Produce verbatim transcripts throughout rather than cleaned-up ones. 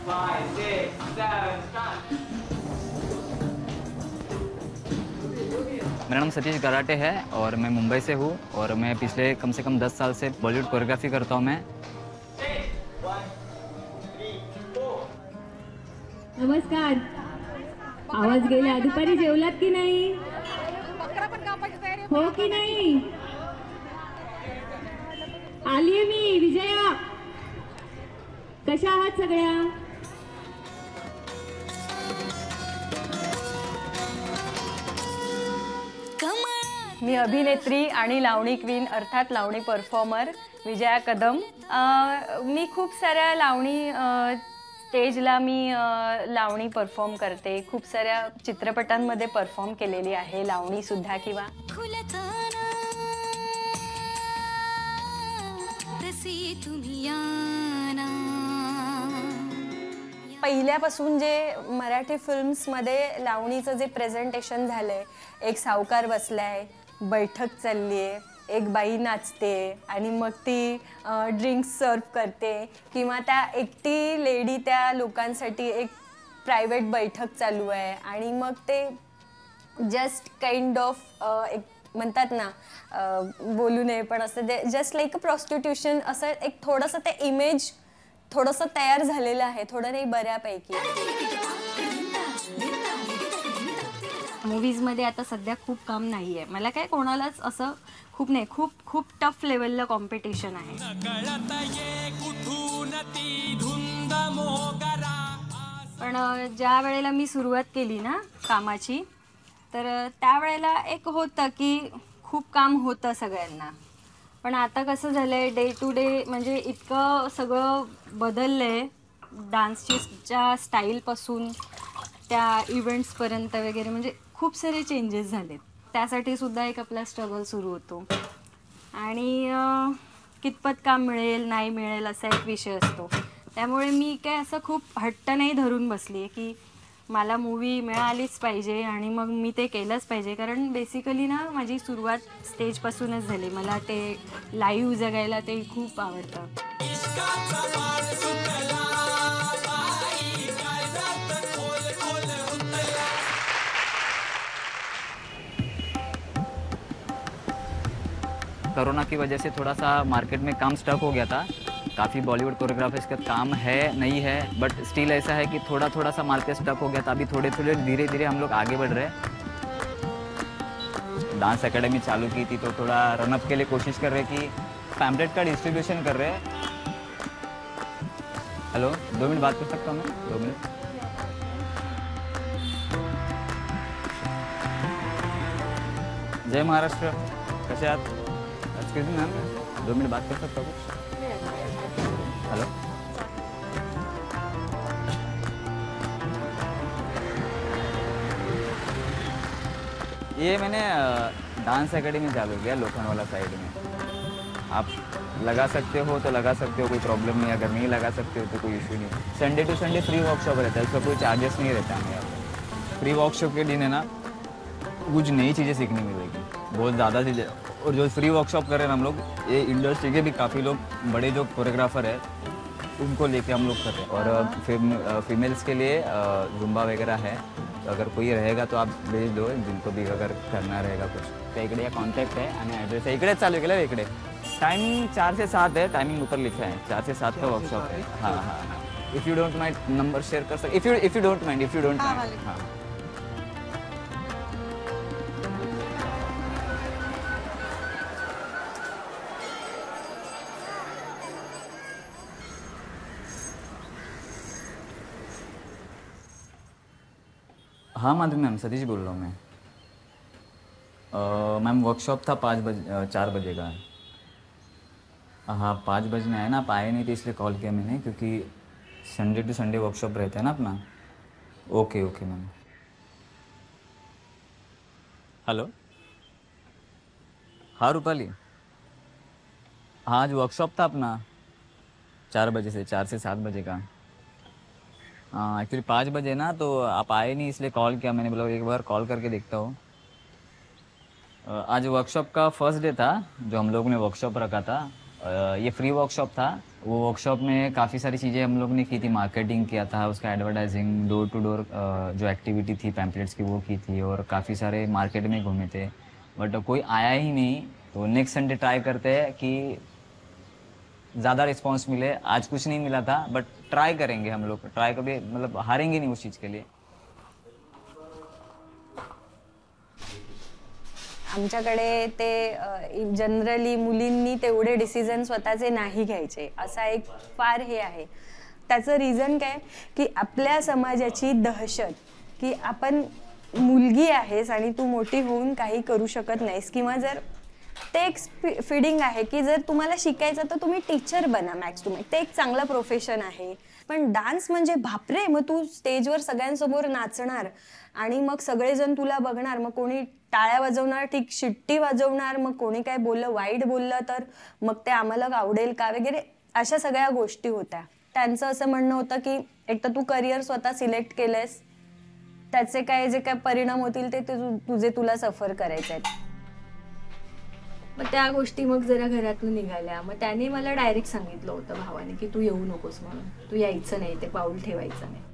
मेरा नाम सतीश गराटे है और मैं मुंबई से हूँ और मैं पिछले कम से कम दस साल से बॉलीवुड कोरियोग्राफी करता हूँ मैं। नमस्कार, आवाज गेला। दुपारी जेवलात की नाही? हो की नाही? आलीये मी विजया। कशा आहात सगळ्या? मी अभिनेत्री आणि लावणी क्वीन अर्थात लावणी परफॉर्मर विजया कदम। मी खूप साऱ्या लावणी स्टेजला मी लावणी परफॉर्म करते, खूप साऱ्या चित्रपटांमध्ये परफॉर्म केलेली आहे लावणी सुद्धा। किंवा पहिल्यापासून जे मराठी फिल्म्समध्ये लावणीचं जे प्रेझेंटेशन झालंय, एक सावकार बसलाय, बैठक चालली आहे, एक बाई नाचते आणि मग ती ड्रिंक्स सर्व करते, किंवा त्या एकटी लेडी त्या लोकांसाठी एक प्रायव्हेट बैठक चालू आहे आणि मग ते जस्ट काइंड ऑफ एक म्हणतात ना, बोलू नये पण असं ते जस्ट लाईक अ प्रॉस्टिट्यूशन असं एक थोडंसं ते इमेज थोडंसं तयार झालेलं आहे, थोडं नाही बऱ्यापैकी। मूवीजमध्ये आता सध्या खूप काम नाही आहे, मला काय कोणालाच असं खूप नाही, खूप खूप टफ लेवलला कॉम्पिटिशन आहे। पण ज्या वेळेला मी सुरुवात केली ना कामाची, तर त्यावेळेला एक होतं की खूप काम होतं सगळ्यांना, पण आता कसं झालंय डे टू डे म्हणजे इतकं सगळं बदललंय, डान्सच्या स्टाईलपासून त्या इव्हेंट्सपर्यंत वगैरे, म्हणजे खूप सारे चेंजेस झालेत। त्यासाठी सुद्धा एक आपला स्ट्रगल सुरू होतो आणि कितपत काम मिळेल नाही मिळेल असा एक विषय असतो। त्यामुळे मी काय असं खूप हट्ट नाही धरून बसली की मला मूवी मिळालीच पाहिजे आणि मग मी ते केलंच पाहिजे, कारण बेसिकली ना माझी सुरुवात स्टेजपासूनच झाली। मला ते लाईव्ह जगायला ते खूप आवडतं। कोरोना की वजह से थोड़ा सा मार्केट में काम स्टक हो गया था, काफ़ी बॉलीवुड कोरियोग्राफर्स का काम है नहीं है, बट स्टिल ऐसा है कि थोड़ा थोड़ा सा मार्केट स्टक हो गया था। अभी थोड़े थोड़े धीरे धीरे हम लोग आगे बढ़ रहे हैं। डांस एकेडमी चालू की थी तो थोड़ा रनअप के लिए कोशिश कर रहे कि पैम्पलेट का डिस्ट्रीब्यूशन कर रहे हैं। हेलो, दो मिनट बात कर सकता हूँ मैं? दो मिनट। जय महाराष्ट्र, कैसे आप? एक्सक्यूज मी मैम, दो मिनट बात कर सकता हूँ? हेलो, ये मैंने डांस एकेडमी चालू किया लोखंडवाला साइड में। आप लगा सकते हो तो लगा सकते हो, कोई प्रॉब्लम नहीं। अगर नहीं लगा सकते हो तो कोई इशू नहीं। Sunday to Sunday free workshop रहता है, उसका कोई चार्जेस नहीं रहता है। यहाँ पर फ्री वर्कशॉप के दिन है ना, कुछ नई चीज़ें सीखने मिलेगी, बहुत ज़्यादा चीज़ें। और जो फ्री वर्कशॉप कर रहे हैं हम लोग, ये इंडस्ट्री के भी काफ़ी लोग बड़े जो कोरियोग्राफर है उनको लेके हम लोग कर रहे हैं। और फीम, फीमेल्स के लिए जुम्बा वगैरह है, तो अगर कोई रहेगा तो आप भेज दो, जिनको भी अगर करना रहेगा कुछ। तो इकडे कॉन्टॅक्ट आहे आणि ॲड्रेस आहे, इकडेच चालू केलं इकडे। टाइमिंग चार से सात है, टाइमिंग ऊपर लिखा है, चार से सात का वर्कशॉप है। हाँ हाँ हाँ, if you don't mind number share कर सकते, if you if you don't mind if you don't mind हाँ। हाँ माधुरी मैम, सतीश बोल रहा हूँ मैं। मैम वर्कशॉप था पाँच बजे चार बजे का। हाँ पाँच बजे में आए ना, आप आए नहीं तो इसलिए कॉल किया मैंने, क्योंकि संडे टू संडे वर्कशॉप रहता है ना अपना। Okay okay ma'am. हेलो, हाँ रूपाली, हाँ आज वर्कशॉप था अपना चार बजे से, चार से सात बजे का। हाँ एक्चुअली पाँच बजे ना, तो आप आए नहीं इसलिए कॉल किया मैंने, बोला एक बार कॉल करके देखता हूँ। आज वर्कशॉप का फर्स्ट डे था जो हम लोग ने वर्कशॉप रखा था, अ, ये फ्री वर्कशॉप था। वो वर्कशॉप में काफ़ी सारी चीज़ें हम लोग ने की थी, मार्केटिंग किया था, उसका एडवर्टाइजिंग, डोर टू डोर जो एक्टिविटी थी पैम्पलेट्स की वो की थी, और काफ़ी सारे मार्केट में घूमे थे, बट कोई आया ही नहीं। तो नेक्स्ट संडे ट्राई करते हैं कि ज़्यादा रिस्पांस मिले। आज कुछ नहीं मिला था, बट ट्राई करेंगे हम लोग, ट्राई कभी मतलब हारेंगे नहीं उस चीज़ के लिए। आमच्याकडे ते जनरली मुलींनी तेवढे डिसिजन स्वतःचे नाही घ्यायचे, असा एक फार हे आहे। त्याचं रिझन काय की आपल्या समाजाची दहशत की आपण मुलगी आहेस आणि तू मोठी होऊन काही करू शकत नाहीस, किंवा जर ते एक फीडिंग आहे की जर तुम्हाला शिकायचं तर तुम्ही टीचर बना मॅक्स टू मॅक्स, ते एक चांगलं प्रोफेशन आहे। पण डान्स म्हणजे बापरे, मग तू स्टेजवर सगळ्यांसमोर नाचणार आणि मग सगळेजण तुला बघणार, मग कोणी टाळ्या वाजवणार, ठीक शिट्टी वाजवणार, मग कोणी काय बोललं वाईट बोललं तर मग ते आम्हाला आवडेल का वगैरे, अशा सगळ्या गोष्टी होत्या। त्यांचं असं म्हणणं होतं की एक तर तू करिअर स्वतः सिलेक्ट केलंयस, त्याचे काय जे काय परिणाम होतील ते तुझे तुला सफर करायचे आहेत। मग त्या गोष्टी मग जरा घरातून निघाल्या। मग त्याने मला डायरेक्ट सांगितलं होतं भावाने की तू येऊ नकोस म्हणून, तू यायचं नाही, ते पाऊल ठेवायचं नाही।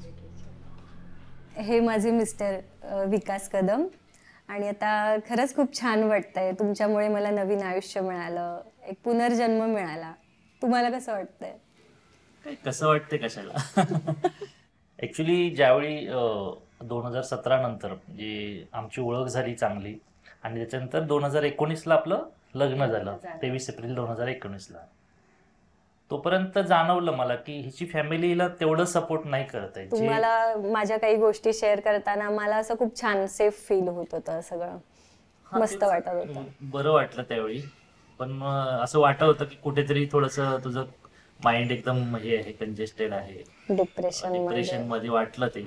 हे माझे मिस्टर विकास कदम, आणि आता खरंच खूप छान वाटतंय, तुमच्यामुळे मला नवीन आयुष्य मिळालं, एक पुनर्जन्म मिळाला। तुम्हाला कसं वाटतंय? काय कसं वाटतंय कशाला? ॲक्च्युली ज्यावेळी दोन हजार सतरा नंतर म्हणजे आमची ओळख झाली चांगली, आणि त्याच्यानंतर दोन हजार एकोणीसला आपलं लग्न झालं, तेवीस एप्रिल दोन हजार एकोणीसला। तोपर्यंत जाणवलं मला की हिची फॅमिलीला तेवढं सपोर्ट नाही करत आहे। तुम्हाला माझ्या काही गोष्टी शेअर करताना मला असं खूप छान सेफ फील होत होतं, सगळं मस्त वाटत होतं, बरं वाटलं त्यावेळी। पण असं वाटत होतं की कुठेतरी थोडंसं तुझं माइंड एकदम हे आहे, कंजेस्टेड आहे, डिप्रेशन डिप्रेशन मध्ये वाटलं ते।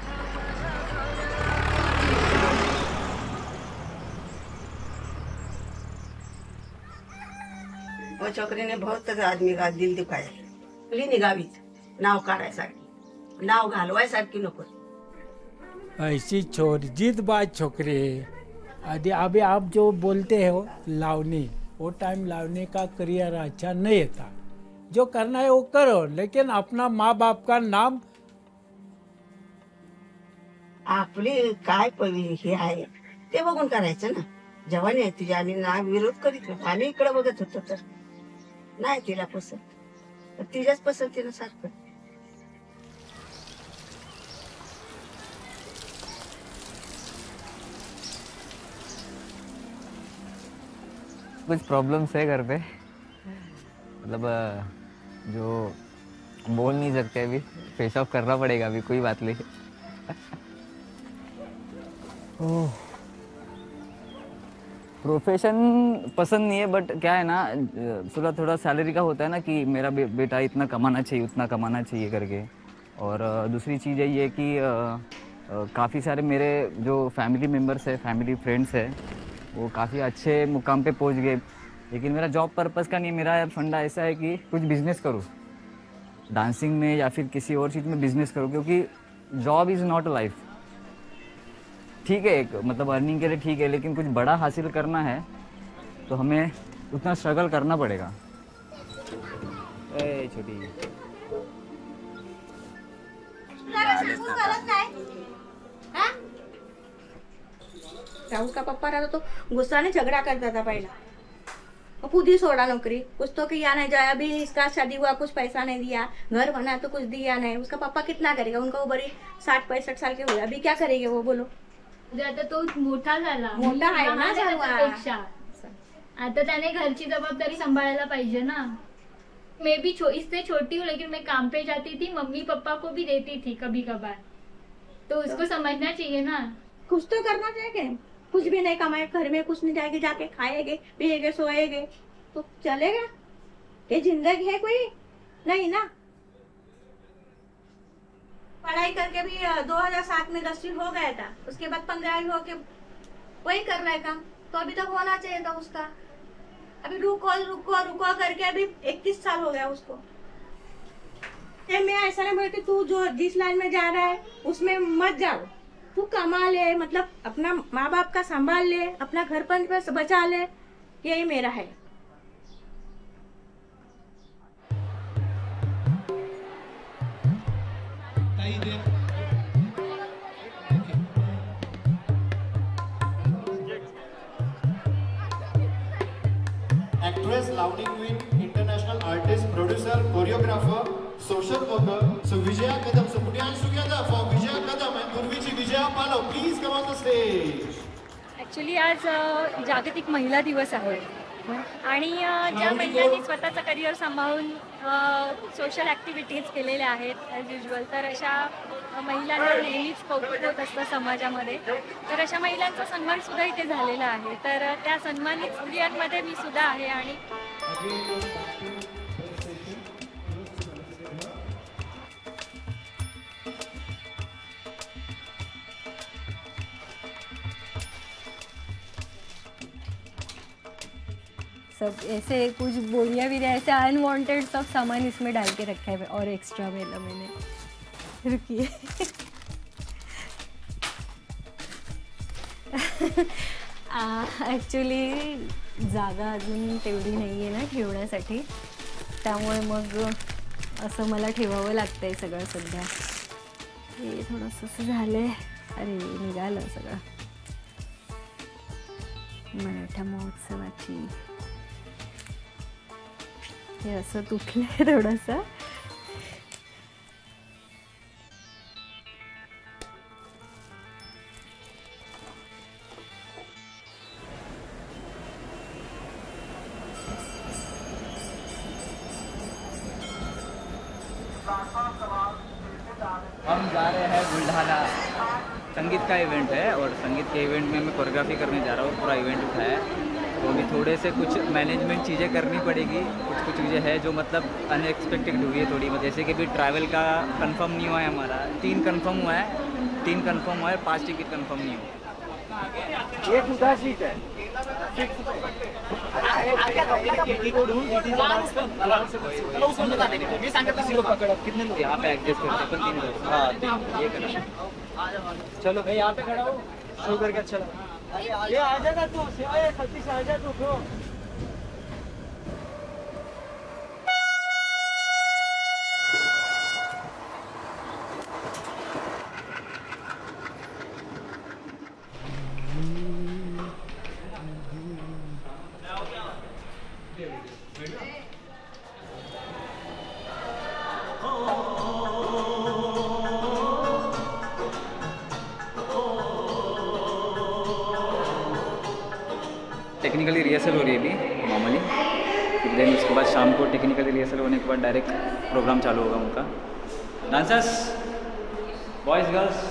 वो छोकरी ने बहुत आदमी का दिल दुखाया, मुली निघावीत नाव काढायसाठी, नाव घालवायसाठी नको। ऐसी छोरजीत बात छोकरी है। अभी अभी आप जो बोलते हो लावनी, वो टाइम लावनी का करियर अच्छा नहीं था। जो करना है वो करो, लेकिन अपना माँ बाप का नाम, आपली काय पवी हे आहे ते बघून करायचं ना। जवानी आहे तुझी आणि ना विरोध करीत होतो, आम्ही इकडे बघत होतो तर नाही तिला पसंत, तिच्याच पसंतीनं सारखं। कुछ प्रॉब्लम्स है घर पे, मतलब अ, जो बोल नहीं सकते, अभी फेस ऑफ करना पड़ेगा, अभी कोई बात नहीं। प्रोफेशन पसंद नहीं है, बट क्या है ना, थोड़ा थोड़ा सैलरी का होता है ना कि मेरा बे, बेटा इतना कमाना चाहिए, उतना कमाना चाहिए करके। और अ, दूसरी चीज़ यही है कि काफ़ी सारे मेरे जो फैमिली मेम्बर्स है, फैमिली फ्रेंड्स है, वो काफ़ी अच्छे मुकाम पे पहुंच गए। लेकिन मेरा जॉब पर्पस का नहीं, मेरा फंडा ऐसा है कि कुछ बिजनेस करूँ, डांसिंग में या फिर किसी और चीज़ में बिजनेस करूँ, क्योंकि job is not a life. ठीक है, एक मतलब अर्निंग के लिए ठीक है, लेकिन कुछ बड़ा हासिल करना है तो हमें उतना स्ट्रगल करना पड़ेगा। ए छोटी राहुल का पप्पा रहता तो गुस्सा ने झगड़ा करता था पहला, वो खुद ही छोड़ा नौकरी, कुछ तो किया नहीं जाए। अभी इसका शादी हुआ, कुछ पैसा नहीं दिया, घर बना तो कुछ दिया नहीं। उसका पापा कितना करेगा, उनका वो बड़ी साठ पैंसठ साल के हुए, अभी क्या करेंगे वो बोलो। आता तो मोठा झाला, मोठा आहे ना लहान आहे सर्व। त्याच्यापेक्षा. आता त्याने घरची जबाबदारी सांभाळायला पाहिजे ना। मैं भी छो, इससे छोटी हूँ लेकिन मैं काम पे जाती थी, मम्मी पापा को भी देती थी कभी कभार, तो उसको समझना चाहिए ना। कुछ तो करना चाहिए, कुछ भी नहीं कमाए, घर में कुछ नहीं जाएंगे, जाके खाएंगे पिएंगे सोएंगे तो चलेगा? ये जिंदगी है कोई? नहीं ना। पढ़ाई करके भी दो हजार सात में दसवीं हो गया था, उसके बाद पंद्रहवीं हो के वही कर रहा है काम, तो अभी तक होना चाहिए था उसका। अभी रुको रुको रुको करके अभी इकतीस साल हो गया उसको। मैं ऐसा नहीं बोलती तू जो जिस लाइन में जा रहा है उसमें मत जाओ, तू कमा ले, मतलब अपना माँ बाप का संभाल ले, अपना घर पर बचा ले, यही मेरा है। Actress, Lavani Queen, international artist, producer, choreographer, social worker. So Vijaya Kadam. So put your hands together for Vijaya Kadam and Purvichi Vijaya Palo. Please come on the stage. Actually आज अ, जागतिक महिला दिवस आहे आणि अ, ज्या महिलांनी स्वतःचं करिअर सांभाळून सोशल ॲक्टिव्हिटीज केलेल्या आहेत ॲज युजल, तर अशा अ, महिलांना नेहमीच कौतुक होत असतं समाजामध्ये. तर अशा महिलांचा सन्मानसुद्धा इथे झालेला आहे. तर अ, त्या सन्मानित स्त्रियांमध्ये मी सुद्धा आहे. आणि सब ऐसे कुछ बोलियाँ भी रहे, ऐसे अनवांटेड सब सामान इसमें डाल के रखा है और एक्स्ट्रा मेला मैंने. रुकिए. ॲक्च्युली जागा अजून तेवढी नाही आहे ना ठेवण्यासाठी, त्यामुळे मग असं मला ठेवावं लागतं आहे सगळं सध्या. हे थोडंसं असं झालं आहे. अरे निघालं सगळं. मराठा महोत्सवाची हे असं तुटलं आहे थोडंसं. हम जा रहे हैं बुल्ढाना. संगीत का इवेंट है और संगीत के इवेंट में मैं कोरियोग्राफी करने जा रहा हूँ. पूरा इवेंट उठाया है तो अभी थोड़े से कुछ मैनेजमेंट चीज़ें करनी पड़ेगी. कुछ कुछ चीज़ें हैं जो मतलब अनएक्सपेक्टेड हुई है थोड़ी. जैसे कि अभी ट्रैवल का कंफर्म नहीं हुआ है हमारा. तीन कंफर्म हुआ है तीन कंफर्म हुआ है पाँच टिकट कंफर्म नहीं हुआ. एक उधर सीट है. यहाँ पे एडजस्ट करते अपन तीन लोग. हाँ ये करना. चलो भाई यहाँ पे खड़ा हो. शुरू करके अच्छा लगा. ये आ जाएगा तू. सतीश आ जा तू. क्यों टेक्निकली रिहर्सल हो रही है अभी नॉर्मली. देन उसके बाद शाम को टेक्निकली रिहर्सल होने के बाद डायरेक्ट प्रोग्राम चालू होगा उनका. Dancers, boys, girls.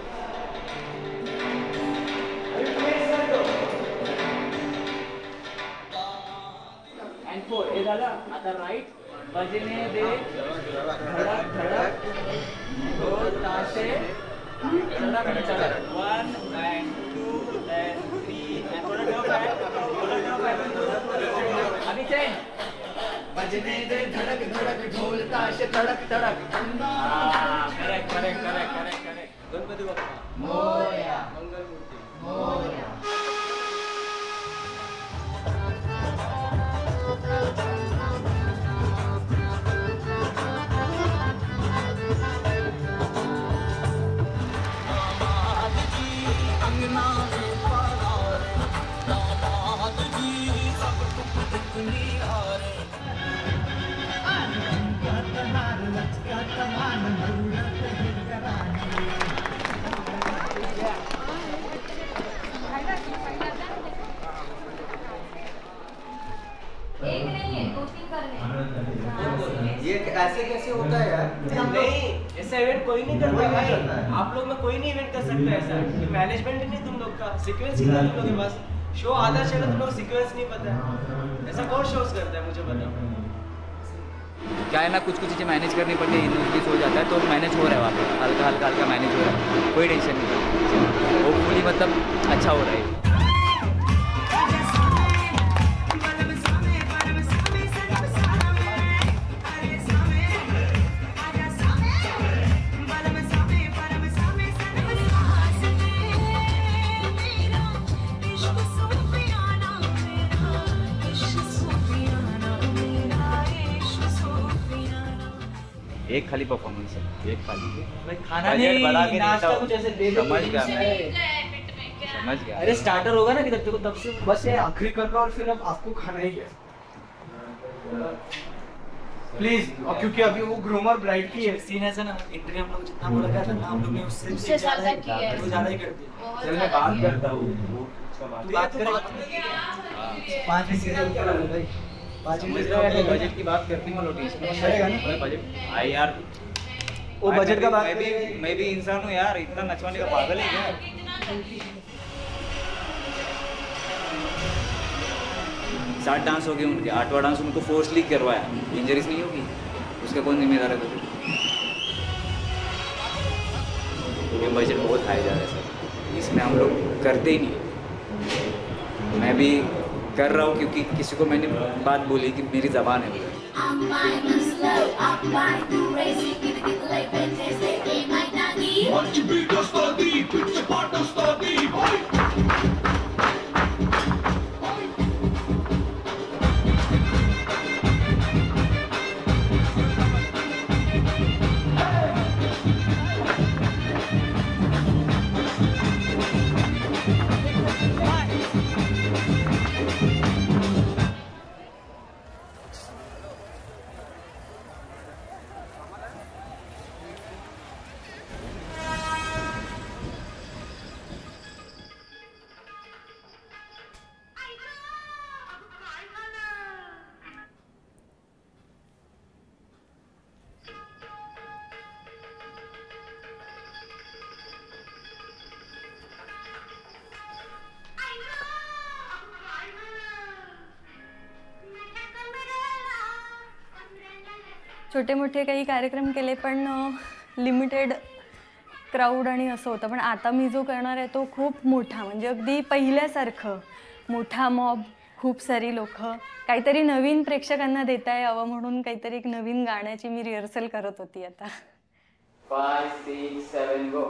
And four. ए दादा आता राइट. बजने दे धड़क धड़क ढोल ताशे धड़क धड़क. One and two and three and थोड़ा ड्रॉप है. थोड़ा ड्रॉप है. अभी चेंज. बजने दे धड़क धड़क ढोल ताशे धड़क धड़क. Correct correct correct correct correct. Ganpati Bappa Morya. Mangalmurti Morya. ये ऐसे कैसे होता है यार? नहीं, ऐसा इवेंट कोई नहीं करता भाई. आप लोग में कोई नहीं इवेंट कर सकता ऐसा. मैनेजमेंट नहीं तुम लोग का. सीक्वेंस कितना तुम लोग के पास? शो आधा चला तुम लोग सीक्वेंस नहीं पता है. ऐसा कौन शोज करता है मुझे बताओ. क्या है ना, कुछ कुछ चीज़ें मैनेज करनी पड़ती है. इनविस हो जाता है तो मैनेज हो रहा है वहाँ पे. हल्का हल्का हल्का मैनेज हो रहा है. कोई टेंशन नहीं. होपफुली मतलब अच्छा हो रहा है. एक खाली परफॉर्मेंस है, एक खाली भाई खाना बजट नहीं बढ़ा के नाश्ता देता हूँ। कुछ ऐसे दे दे समझ गया मैं, समझ गया। अरे स्टार्टर होगा ना किधर तेरे को तब से बस ये आखिरी करना और फिर अब आपको खाना ही है प्लीज। और क्योंकि अभी वो ग्रूमर ब्राइड की है सीन ऐसा ना इंटरव्यू हम लोग जितना बोला गया था ना हम लोग ने उससे उससे ज्यादा किया है। वो ज्यादा ही कर दिया। बहुत चल मैं बात करता हूँ, तू बात कर पाँच मिनट के ऊपर आ भाई पाँच मिनट समझ बजट की बात करती हूँ लोटी चलेगा ना? बजट आई यार, वो बजट का बात मैं भी मैं भी इंसान हूँ यार, इतना नचवाने का पागल है क्या? सात डांस हो गए उनके, आठवां डांस उनको फोर्सली करवाया, इंजरीज नहीं होगी उसका कौन जिम्मेदार है? तो ये बजट बहुत हाई जा रहा है सर, इसमें हम लोग करते ही नहीं। मैं भी कर रहा हूँ क्योंकि किसी को मैंने बात बोली कि मेरी ज़बान है वो। छोटे मोठे काही कार्यक्रम केले पण लिमिटेड क्राऊड आणि असं होतं. पण आता मी जो करणार आहे तो खूप मोठा, म्हणजे अगदी पहिल्यासारखं मोठा मॉब, खूप सारी लोकं, काहीतरी नवीन प्रेक्षकांना देता यावं म्हणून काहीतरी एक नवीन गाण्याची मी रिहर्सल करत होती आता. Five six seven go.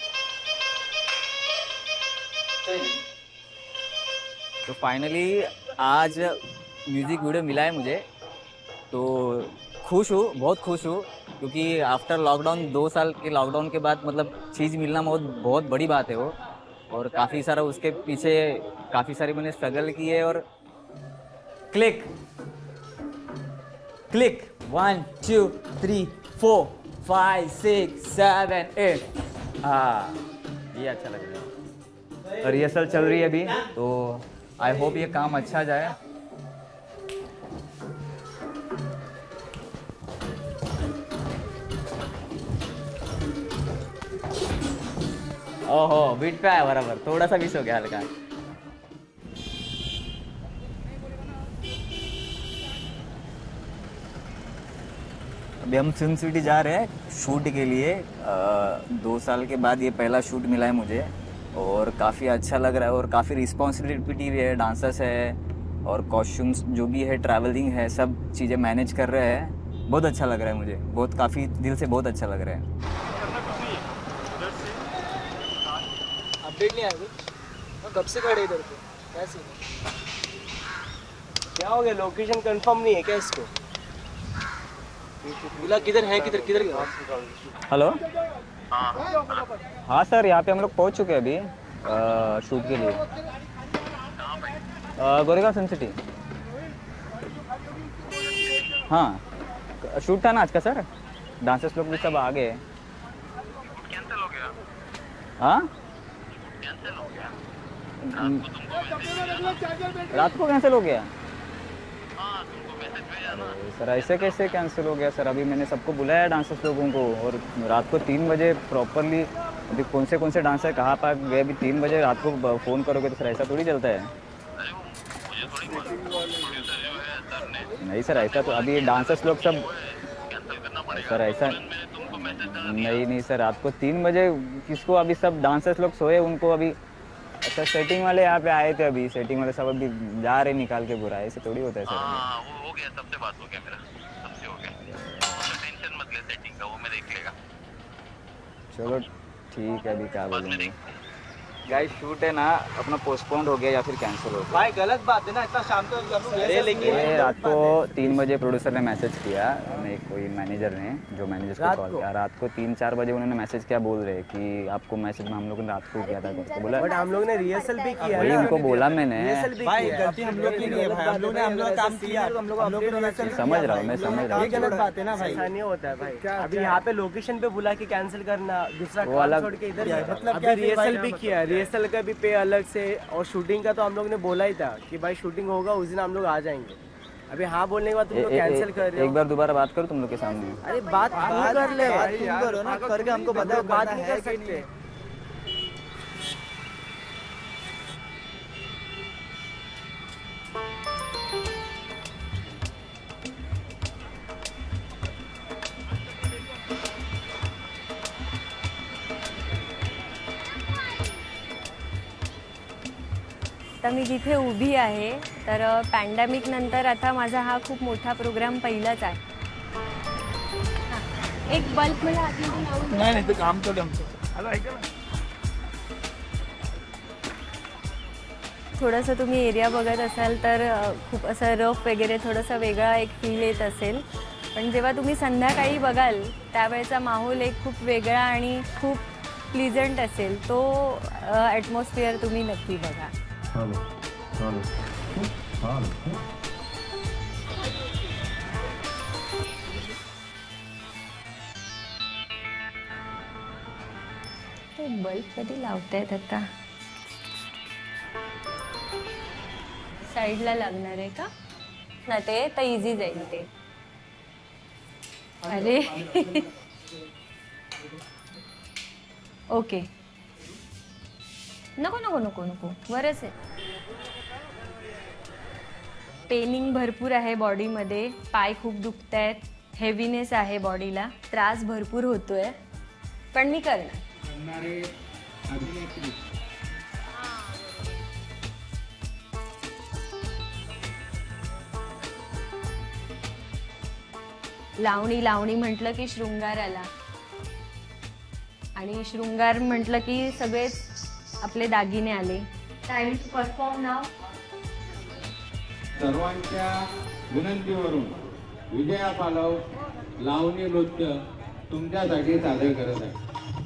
तो फाइनली आज म्यूज़िक वीडियो मिला है मुझे, तो खुश हूँ, बहुत खुश हूँ, क्योंकि आफ्टर लॉकडाउन, दो साल के लॉकडाउन के बाद मतलब चीज़ मिलना बहुत बहुत बड़ी बात है वो. और काफ़ी सारा उसके पीछे काफ़ी सारी मैंने स्ट्रगल की है. और click click one two three four five six seven eight. हाँ, ये अच्छा लग रहा है. रिहर्सल चल रही है अभी, तो आई होप ये काम अच्छा जाए. ओहो, बीट पे आया बराबर, थोड़ा सा मिस हो गया हल्का. अभी हम फिल्म सिटी जा रहे हैं शूट के लिए. आ, दो साल के बाद ये पहला शूट मिला है मुझे और काफ़ी अच्छा लग रहा है. और काफ़ी रिस्पॉन्सिबिलिटी भी है, डांसर्स है और कॉस्ट्यूम्स जो भी है, ट्रैवलिंग है, सब चीज़ें मैनेज कर रहे हैं. बहुत अच्छा लग रहा है मुझे, बहुत काफ़ी दिल से बहुत अच्छा लग रहा है. अपडेट नहीं आया कुछ, कब से खड़े इधर पे, क्या सीन है? क्या हो गया, लोकेशन कंफर्म नहीं है क्या इसको? बोला किधर है, किधर किधर गया? हेलो. हाँ सर, यहाँ पे हम लोग पहुँच चुके हैं अभी आ, शूट के लिए. Goregaon film city. हाँ, शूट था ना आज का सर. डांसर्स लोग भी सब आ गए. कैंसिल हो गया. हाँ, रात को कैंसिल हो गया. सर ऐसे कैसे कैंसिल हो गया सर? अभी मैंने सबको बुलाया डांसर्स लोगों को, और रात को तीन बजे प्रॉपरली. अभी कौन से कौन से डांसर कहाँ पर गए, अभी तीन बजे रात को फ़ोन करोगे तो सर ऐसा थोड़ी चलता है. नहीं सर, ऐसा तो अभी डांसर्स लोग सब सर ऐसा नहीं नहीं सर, रात को तीन बजे किसको, अभी सब डांसर्स लोग सोए, उनको अभी अच्छा सेटिंग वाले यहाँ पे आए थे, अभी सेटिंग वाले सब अभी जा रहे निकाल के बुरा. ऐसे थोड़ी होता है सर. हाँ, वो हो गया, सबसे बात हो गया मेरा, सबसे हो गया. तो टेंशन मत ले, सेटिंग का वो मैं देख लेगा. चलो ठीक है, अभी क्या बोलूँगा. गाइस शूट है ना अपना पोस्टपोन्ड हो गया या फिर कैंसिल हो गया। भाई गलत बात है ना, इतना शाम को हम लोग अरे लेकिन ये रात को तीन बजे प्रोड्यूसर ने मैसेज किया, नहीं कोई मैनेजर ने जो मैनेजर को कॉल किया, रात को तीन चार बजे उन्होंने मैसेज किया, बोल रहे कि आपको मैसेज में हम लोग ने रात को किया था करके बोला। बट हम लोग ने रिहर्सल भी किया, वही उनको बोला मैंने। भाई गलती हम लोग की नहीं है भाई, हम लोग ने हम लोग काम किया, हम लोग हम लोग समझ रहा हूँ मैं, समझ रहा हूँ। ये गलत बात है ना भाई, ऐसा नहीं होता है भाई। अभी यहाँ पे लोकेशन पे बुला के कैंसिल करना, दूसरा काम छोड़ के इधर मतलब अभी रिहर्सल भी किया, रिहर्सल का भी पे अलग से, और शूटिंग का तो हम लोग ने बोला ही था कि भाई शूटिंग होगा उस दिन हम लोग आ जाएंगे। अभी हाँ बोलने के बाद तुम लोग कैंसिल कर रहे हो। एक बार दोबारा बात करो तुम लोग के सामने। अरे बात बात कर ले भाई, तुम करो ना, करके हमको बताओ, बात नहीं कर सकते। आता मी जिथे उभी आहे तर पॅन्डेमिक नंतर आता माझा हा खूप मोठा प्रोग्राम पहिलाच आहे. एक बल्ब मला आतमध्ये लावून नाही नाही ते काम चालू आमचं. आलं ऐका ना. थोडंसं तुम्ही एरिया बघत असाल तर खूप असं रफ वगैरे थोडंसं वेगळा एक फील येत असेल, पण जेव्हा तुम्ही संध्याकाळी बघाल त्यावेळेचा माहोल एक खूप वेगळा आणि खूप प्लीजंट असेल. तो ॲटमॉस्फिअर तुम्ही नक्की बघा. Hello. Hello. Hello. ते बल्ब कधी लावतायत आता? साईडला लागणार आहे का? ना ते तर इझी जाईल ते. अरे ओके. नको नको नको नको बरंच आहे. पेनिंग भरपूर आहे बॉडीमध्ये, पाय खूप दुखत आहेत, हेवीनेस आहे बॉडीला, त्रास भरपूर होतोय, पण मी करणार. लावणी लावणी म्हटलं की शृंगार आला, आणि शृंगार म्हटलं की सगळेच आपले दागिने आले. टाइम टू परफॉर्म नाव. सर्वांच्या विनंतीवरून विजया पालव लावणी नृत्य तुमच्यासाठी सादर करत आहे.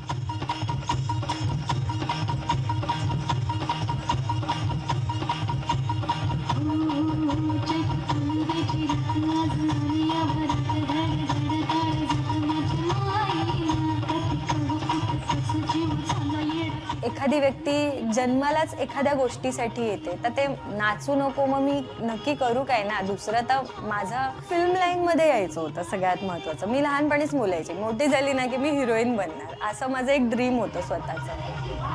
एखादी व्यक्ती जन्मालाच एखाद्या गोष्टीसाठी येते तर ते नाचू नको मग मी नक्की करू काय ना. दुसरं तर माझं फिल्म लाईनमध्ये यायचं होतं सगळ्यात महत्त्वाचं. मी लहानपणीच बोलायचे मोठी झाली ना की मी हिरोईन बनणार, असं माझं एक ड्रीम होतं स्वतःचं.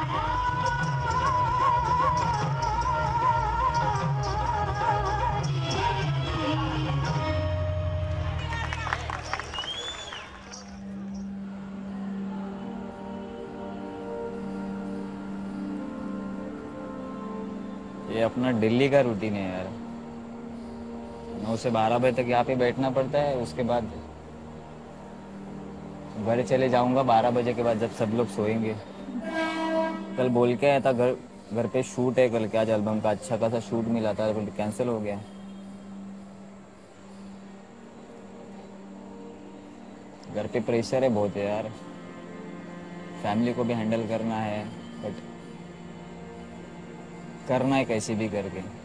ये अपना दिल्ली का रूटीन है यार. नौ से बारह बजे तक यहाँ पे बैठना पड़ता है, उसके बाद घर चले जाऊंगा बारह बजे के बाद जब सब लोग सोएंगे. कल बोल के आया था घर घर पे शूट है कल के, आज एल्बम का अच्छा खासा शूट मिला था, कैंसिल हो गया. घर पे प्रेशर है बहुत है यार, फैमिली को भी हैंडल करना है, बट करना है कैसे भी करके.